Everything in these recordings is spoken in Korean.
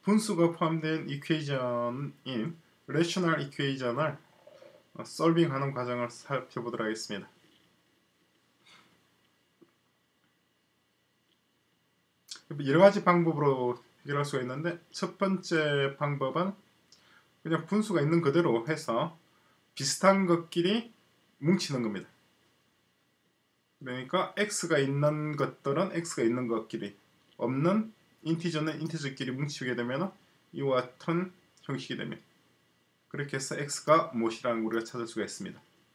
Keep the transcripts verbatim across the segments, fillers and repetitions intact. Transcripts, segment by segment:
분수가 포함된 이퀘이션인 레셔널 이퀘이션을 솔빙하는 과정을 살펴보도록 하겠습니다. 여러 가지 방법으로 해결할 수가 있는데, 첫 번째 방법은 그냥 분수가 있는 그대로 해서 비슷한 것끼리 뭉치는 겁니다. 그러니까 x가 있는 것들은 x가 있는 것끼리, 없는 인티저는 인티저끼리 뭉치게 되면 이와 같은 형식이 됩니다. 그렇게 해서 x가 무엇이라는 걸 우리가 찾을 수가 있습니다.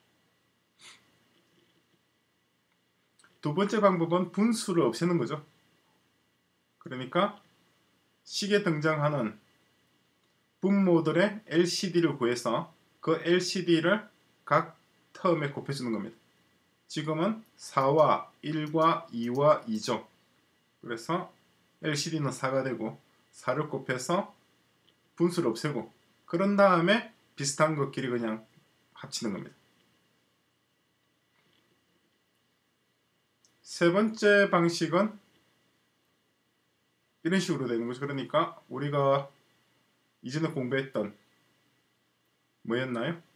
두 번째 방법은 분수를 없애는 거죠. 그러니까 식에 등장하는 분모들의 엘씨디를 구해서 그 엘씨디를 각 텀에 곱해주는 겁니다. 지금은 사와 일과 이와 이죠. 그래서 엘씨디는 사가 되고 사를 곱해서 분수를 없애고, 그런 다음에 비슷한 것끼리 그냥 합치는 겁니다. 세 번째 방식은 이런 식으로 되는 거죠. 그러니까 우리가 이전에 공부했던 뭐였나요?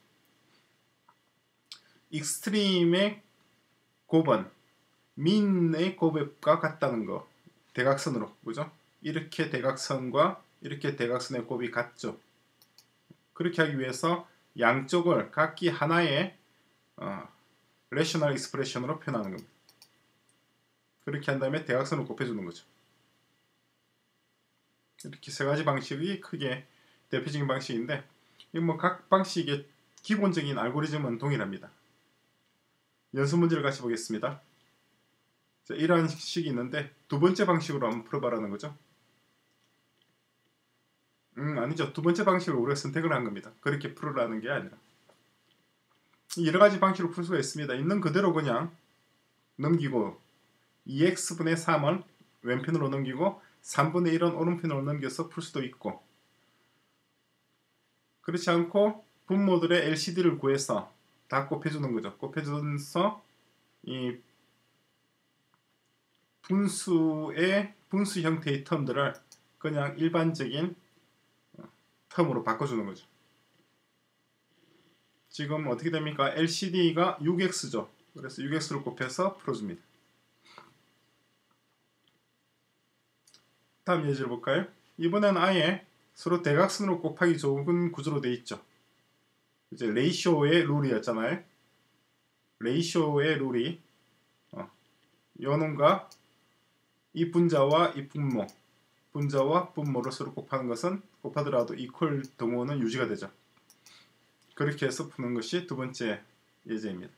익스트림의 곱은 민의 곱과 같다는 거. 대각선으로, 그죠? 이렇게 대각선과 이렇게 대각선의 곱이 같죠. 그렇게 하기 위해서 양쪽을 각기 하나의 어, 레셔널 익스프레션으로 표현하는 겁니다. 그렇게 한 다음에 대각선을 곱해주는 거죠. 이렇게 세 가지 방식이 크게 대표적인 방식인데, 뭐 각 방식의 기본적인 알고리즘은 동일합니다. 연습 문제를 같이 보겠습니다. 자, 이러한 식이 있는데 두 번째 방식으로 한번 풀어봐라는 거죠. 음 아니죠. 두 번째 방식을 우리가 선택을 한 겁니다. 그렇게 풀으라는 게 아니라 여러 가지 방식으로 풀 수가 있습니다. 있는 그대로 그냥 넘기고 이엑스분의 삼을 왼편으로 넘기고 삼분의 일은 오른편으로 넘겨서 풀 수도 있고, 그렇지 않고 분모들의 엘씨디를 구해서 다 곱해주는 거죠. 곱해줘서 이 분수의 분수 형태의 텀들을 그냥 일반적인 텀으로 바꿔주는 거죠. 지금 어떻게 됩니까? 엘씨디가 육 엑스죠. 그래서 육 엑스를 곱해서 풀어줍니다. 다음 예제를 볼까요? 이번엔 아예 서로 대각선으로 곱하기 좋은 구조로 되어 있죠. 이제 레이쇼의 룰이었잖아요. 레이쇼의 룰이 어, 요놈과 이 분자와 이 분모, 분자와 분모를 서로 곱하는 것은 곱하더라도 이퀄 동호는 유지가 되죠. 그렇게 해서 푸는 것이 두 번째 예제입니다.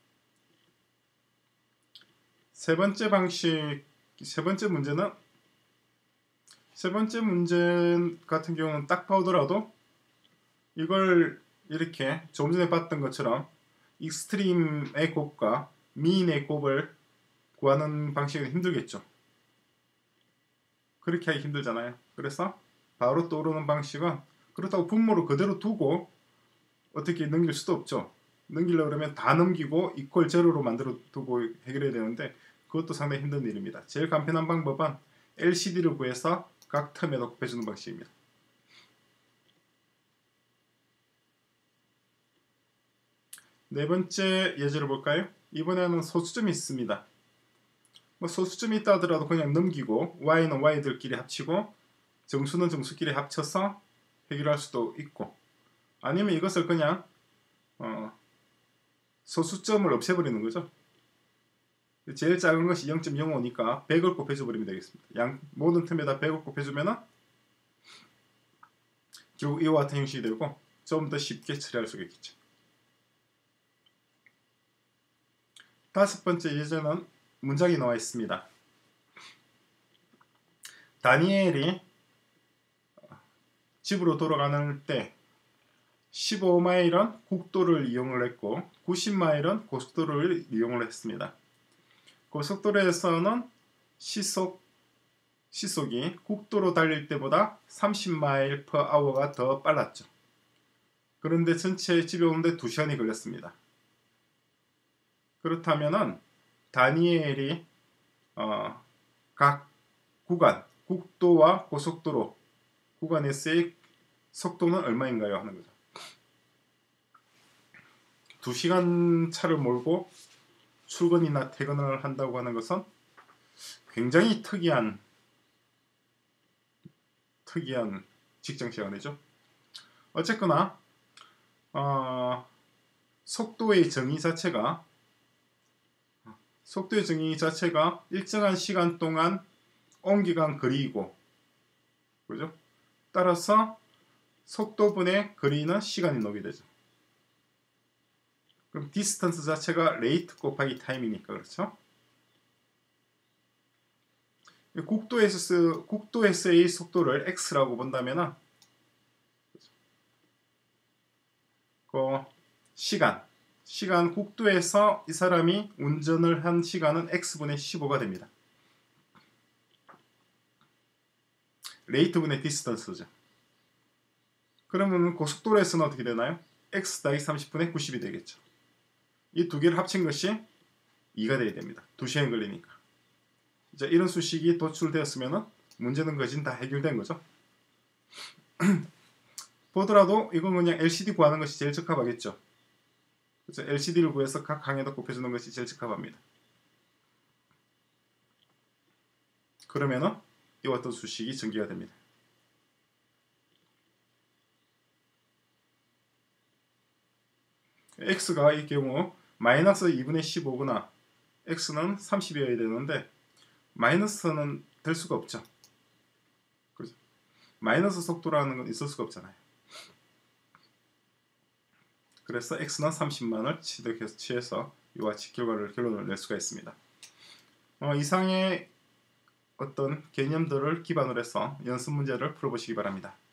세 번째 방식, 세 번째 문제는 세 번째 문제 같은 경우는 딱 봐오더라도 이걸 이렇게 조금 전에 봤던 것처럼 익스트림의 곱과 미인의 곱을 구하는 방식은 힘들겠죠. 그렇게 하기 힘들잖아요. 그래서 바로 떠오르는 방식은, 그렇다고 분모를 그대로 두고 어떻게 넘길 수도 없죠. 넘기려고 그러면 다 넘기고 이퀄 제로로 만들어 두고 해결해야 되는데 그것도 상당히 힘든 일입니다. 제일 간편한 방법은 엘씨디를 구해서 각 텀에다 곱해주는 방식입니다. 네 번째 예제를 볼까요? 이번에는 소수점이 있습니다. 뭐 소수점이 있다 하더라도 그냥 넘기고 y는 y들끼리 합치고 정수는 정수끼리 합쳐서 해결할 수도 있고, 아니면 이것을 그냥 어, 소수점을 없애버리는 거죠. 제일 작은 것이 영 점 영오니까 백을 곱해줘 버리면 되겠습니다. 양 모든 틈에다 백을 곱해주면은 결국 이와 같은 형식이 되고 좀 더 쉽게 처리할 수가 있겠죠. 다섯 번째 예제는 문장이 나와 있습니다. 다니엘이 집으로 돌아가는 때 십오 마일은 국도를 이용을 했고 구십 마일은 고속도로를 이용을 했습니다. 고속도로에서는 시속, 시속이 국도로 달릴 때보다 삼십 마일 퍼 아워가 더 빨랐죠. 그런데 전체 집에 오는데 두 시간이 걸렸습니다. 그렇다면은 다니엘이 어, 각 구간, 국도와 고속도로 구간에서의 속도는 얼마인가요? 하는 거죠. 두 시간 차를 몰고 출근이나 퇴근을 한다고 하는 것은 굉장히 특이한 특이한 직장 시간이죠. 어쨌거나 어, 속도의 정의 자체가 속도의 정의 자체가 일정한 시간 동안 옮겨간 거리이고, 그죠? 따라서 속도분의 거리는 시간이 나오게 되죠. 그럼 디스턴스 자체가 레이트 곱하기 타임이니까 그렇죠? 국도에서 국도에서의 속도를 x라고 본다면은 그 시간 시간 국도에서 이 사람이 운전을 한 시간은 x분의 십오가 됩니다. 레이트분의 디스턴스죠. 그러면 고속도로에서는 어떻게 되나요? x 더하기 삼십분의 구십이 되겠죠. 이 두 개를 합친 것이 이가 돼야 됩니다. 두 시간 걸리니까. 이제 이런 수식이 도출되었으면 문제는 거진 다 해결된 거죠. 보더라도 이건 그냥 엘씨디 구하는 것이 제일 적합하겠죠. 그래서 엘씨디를 구해서 각 항에다 곱해주는 것이 제일 적합합니다. 그러면은 이와 같은 수식이 전개가 됩니다. x가 이 경우 마이너스 이분의 십오구나. x는 삼십이어야 되는데 마이너스는 될 수가 없죠. 그렇죠? 마이너스 속도라는 건 있을 수가 없잖아요. 그래서 x는 삼십만을 취득해서 취해서 이와 같이 결과를 결론을 낼 수가 있습니다. 어, 이상의 어떤 개념들을 기반으로 해서 연습 문제를 풀어보시기 바랍니다.